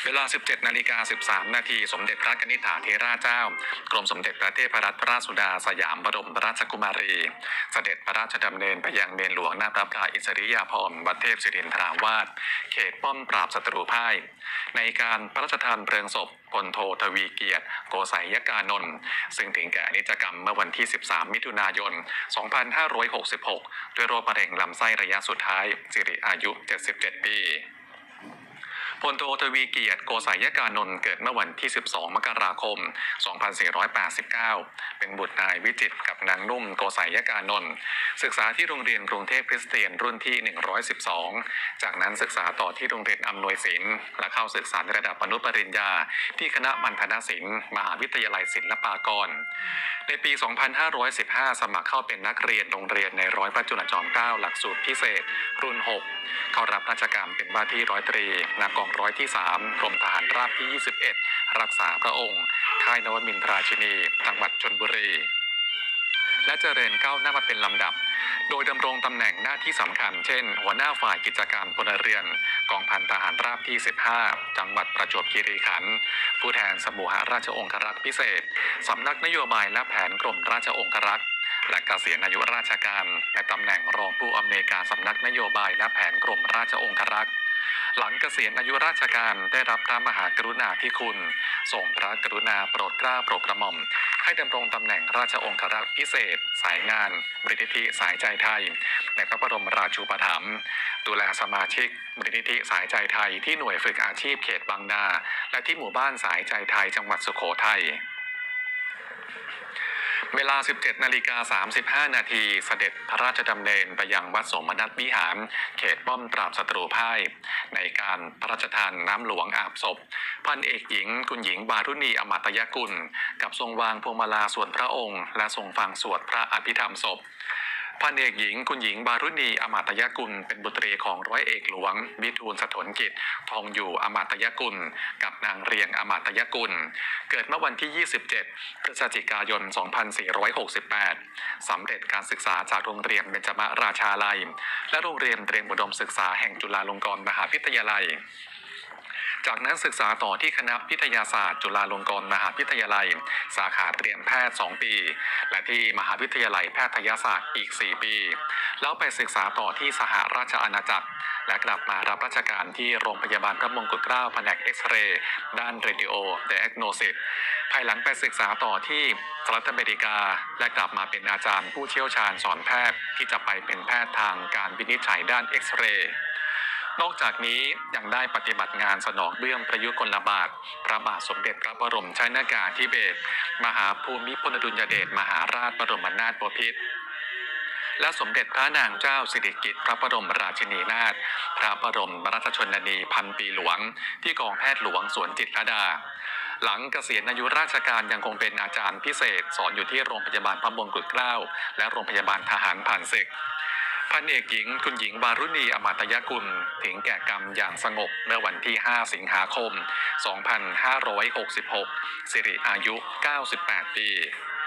เวลา 17:13 นาทีสมเด็จพระนิธิถาเถราเจ้ากรมสมเด็จพระเทพรัตนราชสุดาสยามบรมราชกุมารีเสด็จพระราชดำเนินไปยังเมนหลวงหน้าพระพลาอิสริยาภรณ์วัดเทพศิรินทราวาสเขตป้อมปราบศัตรูพ่ายในการพระราชทานเพลิงศพพลโททวีเกียรติโกษัยยกานนท์ซึ่งถึงแก่นิจกรรมเมื่อวันที่ 13 มิถุนายน 2566 ด้วยโรคมะเร็งลำไส้ระยะสุดท้ายสิริอายุ 77 ปีพลโททวีเกียรติโกษัยยกานนท์เกิดเมื่อวันที่ 12 มกราคม 2489 เป็นบุตรนายวิจิตรกับนางนุ่มโกษัยยกานนท์ศึกษาที่โรงเรียนกรุงเทพคริสเตียนรุ่นที่ 112 จากนั้นศึกษาต่อที่โรงเรียนอำนวยศิลป์และเข้าศึกษาในระดับอนุปริญญาที่คณะมัณฑนศิลป์มหาวิทยาลัยศิลปากรในปี 2515 สมัครเข้าเป็นนักเรียนโรงเรียนในร้อยพระจุลจอมเกล้าหลักสูตรพิเศษรุ่น 6 เข้ารับราชการเป็นว่าที่ร้อยตรีนากองร้อยที่ 3 กรมทหารราบที่ 21 รักษาพระองค์ค่ายนวมินทราชินีจังหวัดชลบุรีและเจริญก้าวหน้ามาเป็นลำดับโดยดำรงตำแหน่งหน้าที่สำคัญเช่นหัวหน้าฝ่ายกิจการพลเรือนกองพันทหารราบที่ 15 จังหวัดประจวบคีรีขันธ์ผู้แทนสมุหราชองครักษ์พิเศษสำนักนโยบายและแผนกรมราชองครักษ์และเกษียณอายุราชการในตำแหน่งรองผู้อำนวยการสำนักนโยบายและแผนกรมราชองครักษ์หลังเกษียณอายุราชการได้รับพระมหากรุณาธิคุณทรงพระกรุณาโปรดเกล้าโปรดกระหม่อมให้ดำรงตำแหน่งราชองครักษ์พิเศษสายงานมูลนิธิสายใจไทยในพระบรมราชูปถัมภ์ดูแลสมาชิกมูลนิธิสายใจไทยที่หน่วยฝึกอาชีพเขตบางนาและที่หมู่บ้านสายใจไทยจังหวัดสุโขทัยเวลา 17:35 นาทีเสด็จพระราชดำเนินไปยังวัดสมนัตวิหารเขตป้อมปราบศัตรูพ่ายในการพระราชทานน้ำหลวงอาบศพพันเอกหญิงคุณหญิงบารุณีอมตยกุลกับทรงวางพวงมาลาส่วนพระองค์และทรงฟังสวดพระอภิธรรมศพพันเอกหญิงคุณหญิงบารุณีอมตยกุลเป็นบุตรีของร้อยเอกหลวงวิทูลสถนกิจทองอยู่อมตยกุลกับนางเรียงอมตยกุลเกิดเมื่อวันที่ 27 พฤศจิกายน 2468 สำเร็จการศึกษาจากโรงเรียนเบญจมราชาลัยและโรงเรียนเตรียมอุดมศึกษาแห่งจุฬาลงกรณ์มหาวิทยาลัยจากนั้นศึกษาต่อที่คณะวิทยาศาสตร์จุฬาลงกรณ์มหาวิทยาลัยสาขาเตรียมแพทย์ 2 ปีและที่มหาวิทยาลัยแพทยศาสตร์อีก 4 ปีแล้วไปศึกษาต่อที่สหราชอาณาจักรและกลับมารับราชการที่โรงพยาบาลพระมงกุฎเกล้าแผนกเอ็กซเรย์ด้านเรดิโอไดแอกโนซิสภายหลังไปศึกษาต่อที่สหรัฐอเมริกาและกลับมาเป็นอาจารย์ผู้เชี่ยวชาญสอนแพทย์ที่จะไปเป็นแพทย์ทางการวินิจฉัยด้านเอ็กซเรย์นอกจากนี้ยังได้ปฏิบัติงานสนองเบื้องพระยุคลบาทพระบาทสมเด็จพระบรมชนกาธิเบศรมหาภูมิพลอดุลยเดชมหาราชบรมนาถบพิตรและสมเด็จพระนางเจ้าสิริกิติ์พระบรมราชินีนาถพระบรมราชชนนีพันปีหลวงที่กองแพทย์หลวงสวนจิตรลดาหลังเกษียณอายุราชการยังคงเป็นอาจารย์พิเศษสอนอยู่ที่โรงพยาบาลพระมงกุฎเกล้าและโรงพยาบาลทหารผ่านศึกพันเอกหญิงคุณหญิงวารุณีอมตยกุลถึงแก่กรรมอย่างสงบเมื่อวันที่ 5 สิงหาคม 2566 สิริอายุ 98 ปี